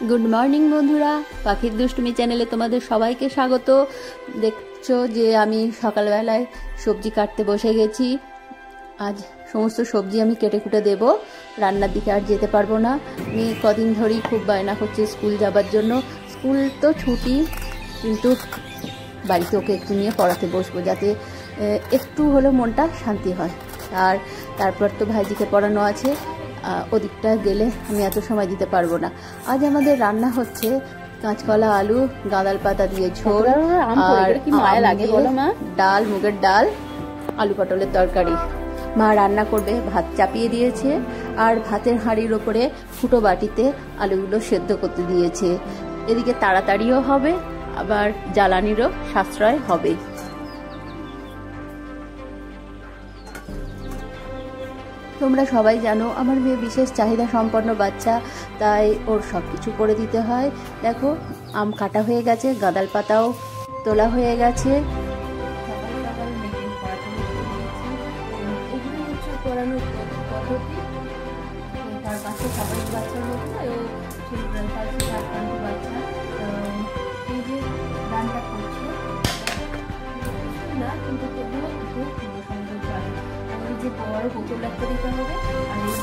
Good morning বন্ধুরা, পাখির দুষ্টুমি চ্যানেলে তোমাদের সবাইকে স্বাগত। দেখছো যে আমি সকালবেলায় সবজি কাটতে বসে গেছি। আজ সমস্ত সবজি আমি কেটে কুটে দেবো, রান্নার দিকে আর যেতে পারবো না। আমি কদিন ধরেই খুব বায়না করছে স্কুল যাবার জন্য। স্কুল তো ছুটি, কিন্তু বাড়িতে ওকে একটু নিয়ে পড়াতে বসবো, যাতে একটু হলেও মনটা শান্তি হয়। আর তারপর তো ভাইজিকে পড়ানো আছে, ওদিকটা গেলে আমি এত সময় দিতে পারবো না। আজ আমাদের রান্না হচ্ছে কাঁচকলা আলু গাঁদাল পাতা দিয়ে ঝোল, আর ডাল, মুগের ডাল, আলু পটলের তরকারি। মা রান্না করবে, ভাত চাপিয়ে দিয়েছে, আর ভাতের হাঁড়ির ওপরে ফুটো বাটিতে আলুগুলো সেদ্ধ করতে দিয়েছে। এদিকে তাড়াতাড়িও হবে, আবার জ্বালানিরও সাশ্রয় হবে। তোমরা সবাই জানো আমার মেয়ে বিশেষ চাহিদা সম্পন্ন বাচ্চা, তাই ওর সব কিছু করে দিতে হয়। দেখো, আম কাটা হয়ে গেছে, গাঁদাল পাতাও তোলা হয়ে গেছে। তার পাশে স্বাভাবিক বাচ্চার মতো সেরেব্রাল পালসি আক্রান্ত বাচ্চা। এই যে গানটা করছে না, কিন্তু তবুও খুব সুন্দর গান। ওই যে বড় বোতল একটা দিতে হবে, আর এই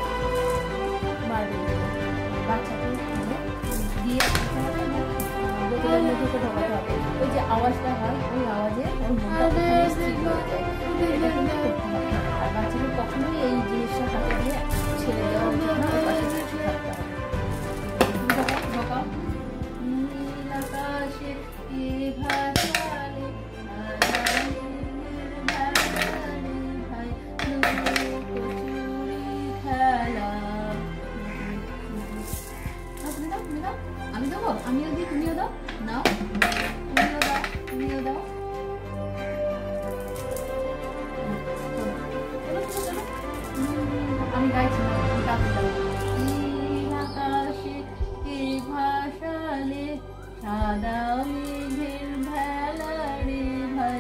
বাচ্চাকে দিয়ে দিতে হবে, বোতলের মধ্যে ঢোকাতে হবে। ওই যে আওয়াজটা হয়, ওই আওয়াজে ওর মনটা স্থির হয়ে যায়। এটা কিন্তু করতে হবে। আর বাচ্চাকে কখনোই এই জিনিসটা হাতে দিয়ে ছেড়ে দেওয়া উচিত না, ওর পাশে কিছু থাকতে হবে। ঢোকাও। নীল আকাশে আমি দেবো, আমিও দিই, তুমিও দাও, নাও, তুমিও দাও, তুমিও দাও। আমি গাইছি না, আকাশে কে ভাসালে সাদা মেঘের ভেলা রে ভাই।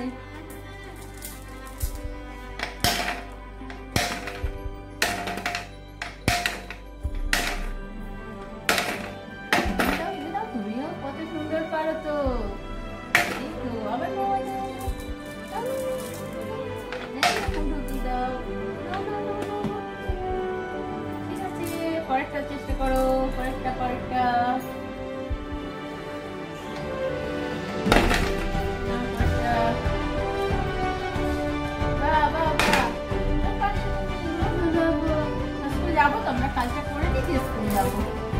তুমিও কত সুন্দর পারো তো। এই তো আবার পরেরটা চেষ্টা করো, পরেরটা। স্কুল যাবো তো, আমরা কাজটা করে দিচ্ছি, স্কুল যাবো।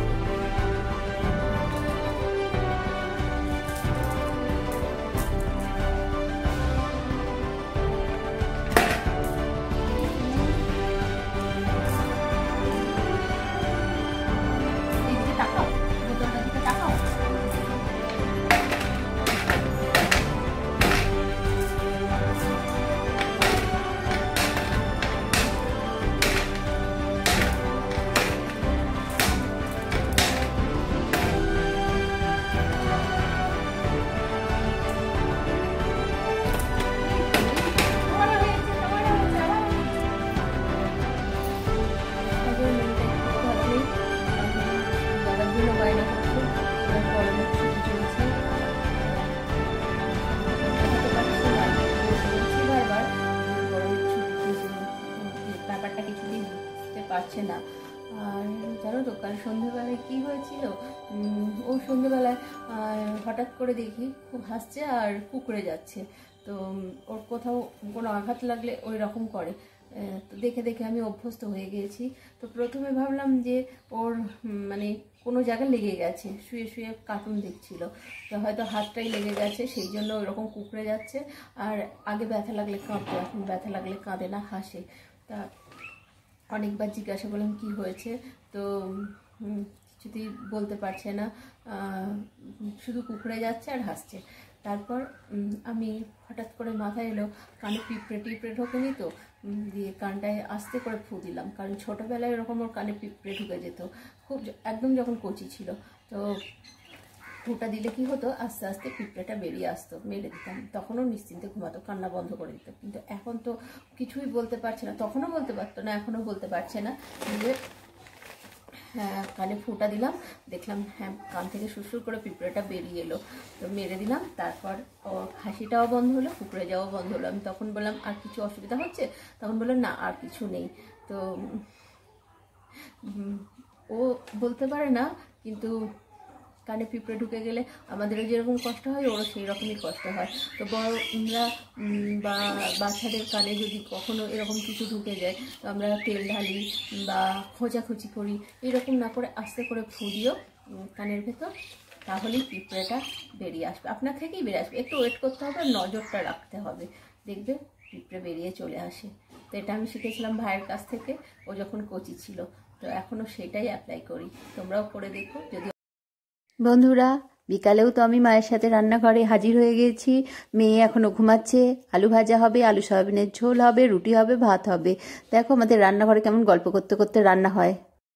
পারছে না। আর জানো তো কাল সন্ধ্যেবেলায় কি হয়েছিল? ও সন্ধ্যেবেলায় হঠাৎ করে দেখি খুব হাসছে আর কুকড়ে যাচ্ছে। তো ওর কোথাও কোনো আঘাত লাগলে ওই রকম করে। তো দেখে দেখে আমি অভ্যস্ত হয়ে গিয়েছি। তো প্রথমে ভাবলাম যে ওর মানে কোনো জায়গায় লেগে গেছে, শুয়ে শুয়ে কার্টুন দেখছিল, তো হয়তো হাতটাই লেগে গেছে, সেই জন্য ওইরকম কুকড়ে যাচ্ছে। আর আগে ব্যথা লাগলে কাঁদতো, এখন ব্যথা লাগলে কাঁদে না, হাসে। তা অনেকবার জিজ্ঞাসা করলাম কি হয়েছে, তো কিছুতেই বলতে পারছে না, শুধু কুকড়ে যাচ্ছে আর হাসছে। তারপর আমি হঠাৎ করে মাথায় এলো কানে পিঁপড়ে ঢোকেনি তো, দিয়ে কানটায় আস্তে করে ফু দিলাম। কারণ ছোটোবেলায় এরকম ওর কানে পিঁপড়ে ঢুকে যেত, খুব একদম যখন কচি ছিল। তো ফুটা দিলে কি হতো, আস্তে আস্তে পিঁপড়েটা বেরিয়ে আসতো, মেরে দিতাম, তখনও নিশ্চিন্তে ঘুমাতো, কান্না বন্ধ করে দিত। কিন্তু এখন তো কিছুই বলতে পারছে না, তখনও বলতে পারতো না, এখনও বলতে পারছে না। যে কানে ফুটা দিলাম, দেখলাম হ্যাঁ কান থেকে সুরসুর করে পিঁপড়েটা বেরিয়ে এলো, তো মেরে দিলাম। তারপর ওর হাসিটাও বন্ধ হলো, কুকড়ে যাওয়াও বন্ধ হলো। আমি তখন বললাম আর কিছু অসুবিধা হচ্ছে? তখন বললো না আর কিছু নেই। তো ও বলতে পারে না, কিন্তু কানে পিঁপড়ে ঢুকে গেলে আমাদেরও যেরকম কষ্ট হয় ওরও সেই রকমই কষ্ট হয়। তো বড়রা বা বাচ্চাদের কানে যদি কখনো এরকম কিছু ঢুকে যায়, তো আমরা তেল ঢালি বা খোঁচাখুচি করি, এরকম না করে আস্তে করে ফু দিও কানের ভেতর, তাহলেই পিঁপড়েটা বেরিয়ে আসবে, আপনার থেকেই বেরিয়ে আসবে। একটু ওয়েট করতে হবে, নজরটা রাখতে হবে, দেখবে পিঁপড়ে বেরিয়ে চলে আসে। তো এটা আমি শিখেছিলাম ভাইয়ের কাছ থেকে, ও যখন কচি ছিল। তো এখনও সেটাই অ্যাপ্লাই করি, তোমরাও করে দেখো। যদি বন্ধুরা, বিকালেও তো আমি মায়ের সাথে রান্নাঘরে হাজির হয়ে গেছি। মেয়ে এখনও ঘুমাচ্ছে। আলু ভাজা হবে, আলু সয়াবিনের ঝোল হবে, রুটি হবে, ভাত হবে। দেখো আমাদের রান্নাঘরে কেমন গল্প করতে করতে রান্না হয়।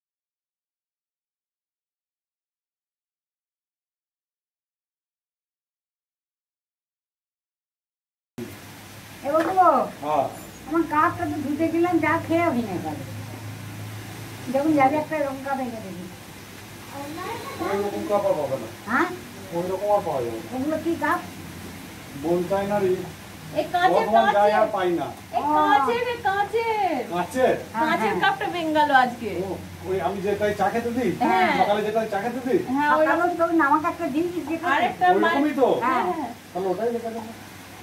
আমার কাপটা তো ধুতে দিলাম, যা খেয়ে ভেঙে গেল। যখন যাবে একটা লঙ্কা ভেঙে দেবি। হ্যাঁ ওগুলো কি কাপ? বলতাই না রে, এই কাঁচের পাই না। এই কাঁচের কাঁচের কাপটা বেঙ্গালো আজকে। ওই আমি যেটাই চা খেতে দিই, সকালে যেটাই চা খেতে দিই, হ্যাঁ ওই সকালে তো নামাক একটা দিন আরেকটা ওরকমই তো। হ্যাঁ তাহলে ওটাই লেখা দেবো।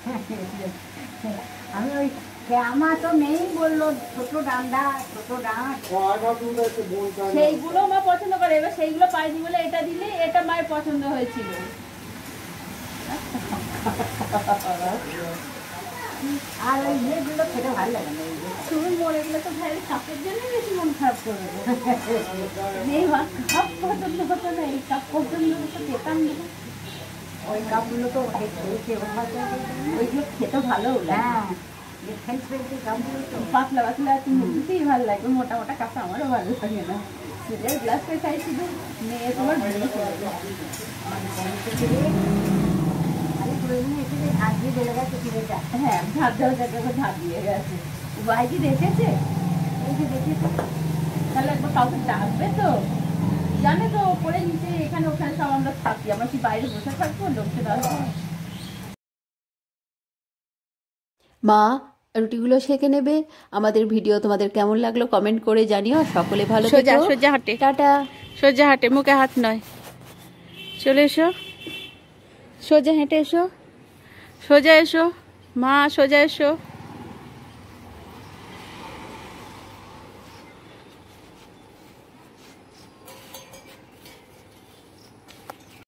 আমি ওই আমার তো নেই বললো, ছোট ডান্ডা ছোট ডাঁট সেইগুলো মা পছন্দ করে। এবার সেইগুলো পাইনি বলে এটা দিলে, এটা মায়ের পছন্দ হয়েছিল। আর ওই ইয়েগুলো খেতে ভালো লাগে না। শুনুন মরে গেলে তো ভাইয়ের কাপের জন্য বেশি মন খারাপ করবে। এই কাপ পছন্দ হতো না, এই কাপ পছন্দ হতো, খেতাম না। ওই কাপগুলো তো ওইগুলো খেতে ভালো। হ্যাঁ পাতলা পাতলা মুখতেই ভালো লাগে, মোটা মোটা কাপটা আমারও ভালো লাগে না। সেটার গ্লাস করে খাই শুধু, মেয়ে তোমার হ্যাঁ ধাপ দেওয়া জায়গায় ধাপ দিয়ে গেছে। ভাইজি দেখেছে, এই যে দেখেছে, তাহলে একবার কাউকে ডাকবে তো, জানে তো পরে নিচে এখানে ওখানে সব আমরা থাকি, আমরা কি বাইরে বসে থাকবো লোককে ডাকবো। মা রুটিগুলো সেঁকে নেবে। আমাদের ভিডিও তোমাদের কেমন লাগলো কমেন্ট করে জানিও। সকলে ভালো থেকো। সোজা হাঁটে, টাটা। সোজা হাঁটে, মুখে হাত নয়। চলে এসো, সোজা হেঁটে এসো, সোজা এসো মা, সোজা এসো।